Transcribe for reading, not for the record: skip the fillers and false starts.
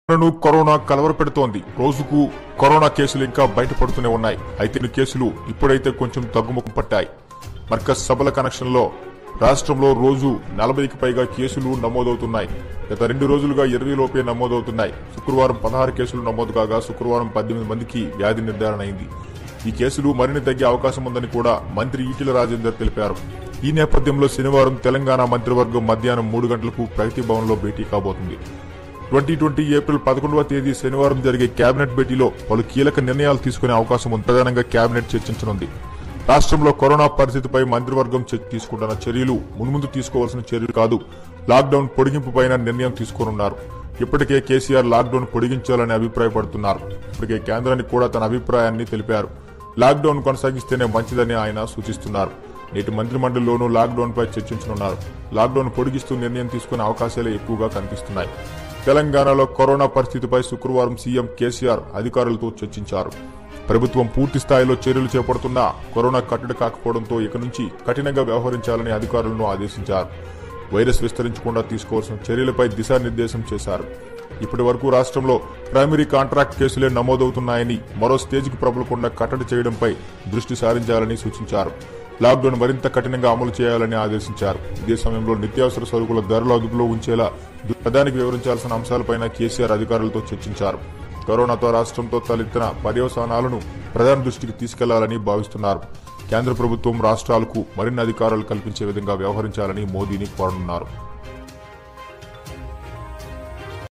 Corona కలవరపెడుతోంది. రోజుకు corona కేసులు ఇంకా బయటపడుతూనే ఉన్నాయి. అయితే కేసులు ఇప్పుడైతే కొంచెం తగ్గుముఖం పట్టాయి. మర్కజ్ సభల కనెక్షన్లో రాష్ట్రంలో రోజు 40కి పైగా కేసులు నమోదవుతున్నాయి. గత 2 రోజులుగా 20 లోపే నమోదవుతున్నాయి. శుక్రవారం 16 కేసులు నమోదు కాగా శుక్రవారం 18 మందికి వ్యాధి నిర్ధారణ అయింది. ఈ కేసులు మరిన్ని తగ్గే అవకాశం ఉందని కూడా మంత్రి ఈటెల రాజేందర్ తెలిపారు. ఈ నేపథ్యంలో శనివారం తెలంగాణ మంత్రివర్గం మధ్యాహ్నం 3 గంటలకు ప్రగతి భవన్లో భేటీ కాబోతుంది. 2020 ఏప్రిల్ 11వ తేదీ శనివారం జరిగే కేబినెట్ భేటీలో పలు కీలక నిర్ణయాలు తీసుకునే అవకాశం ఉంది. ప్రధానంగా కేబినెట్ చర్చించనుంది. రాష్ట్రంలో కరోనా పరిస్థితిపై మంత్రివర్గం తీసుకుంటున్న చర్యలు మున్ముందు తీసుకోవాల్సిన చర్యలు కాదు, లాక్డౌన్ పొడిగింపుపైన నిర్ణయం తీసుకోనున్నారు. ఇప్పటికే కేసీఆర్ లాక్డౌన్ పొడిగించాలని అభిప్రాయపడుతున్నారు. ఇప్పటికే కేంద్రానికి కూడా తన అభిప్రాయాన్ని తెలిపారు. లాక్డౌన్ కొనసాగిస్తేనే మంచిదని ఆయన సూచిస్తున్నారు. నేటి మంత్రిమండలిలోనూ లాక్డౌన్ పై చర్చించనున్నారు. లాక్డౌన్ పొడిగిస్తూ నిర్ణయం తీసుకునే అవకాశాలే ఎక్కువగా కనిపిస్తున్నాయి. తెలంగాణలో కరోనా పరిస్థితిపై శుక్రవారం సీఎం కేసీఆర్ అధికారులతో చర్చించారు. ప్రభుత్వం పూర్తి స్థాయిలో చర్యలు చేపడుతున్నా కరోనా కట్టడి కాకపోవడంతో ఇక నుంచి కఠినంగా వ్యవహరించాలని అధికారులను ఆదేశించారు. వైరస్ విస్తరించకుండా తీసుకోవాల్సిన చర్యలపై దిశానిర్దేశం చేశారు. ఇప్పటి వరకు రాష్ట్రంలో ప్రైమరీ కాంట్రాక్ట్ కేసులే నమోదవుతున్నాయని, మరో స్టేజ్కి ప్రబలకుండా కట్టడి చేయడంపై దృష్టి సారించాలని సూచించారు. లాక్డౌన్ మరింత కఠినంగా అమలు చేయాలని ఆదేశించారు. ఇదే సమయంలో నిత్యావసర సరుకుల ధరలు అదుపులో ఉంచేలా ప్రధానికి వివరించాల్సిన అంశాలపైన కేసీఆర్ అధికారులతో చర్చించారు. కరోనాతో రాష్ట్రంతో తలెత్తిన పర్యవసానాలను ప్రధాని దృష్టికి తీసుకెళ్లాలని భావిస్తున్నారు. కేంద్ర ప్రభుత్వం రాష్ట్రాలకు మరిన్ని అధికారాలు కల్పించే విధంగా వ్యవహరించాలని మోదీని కోరనున్నారు.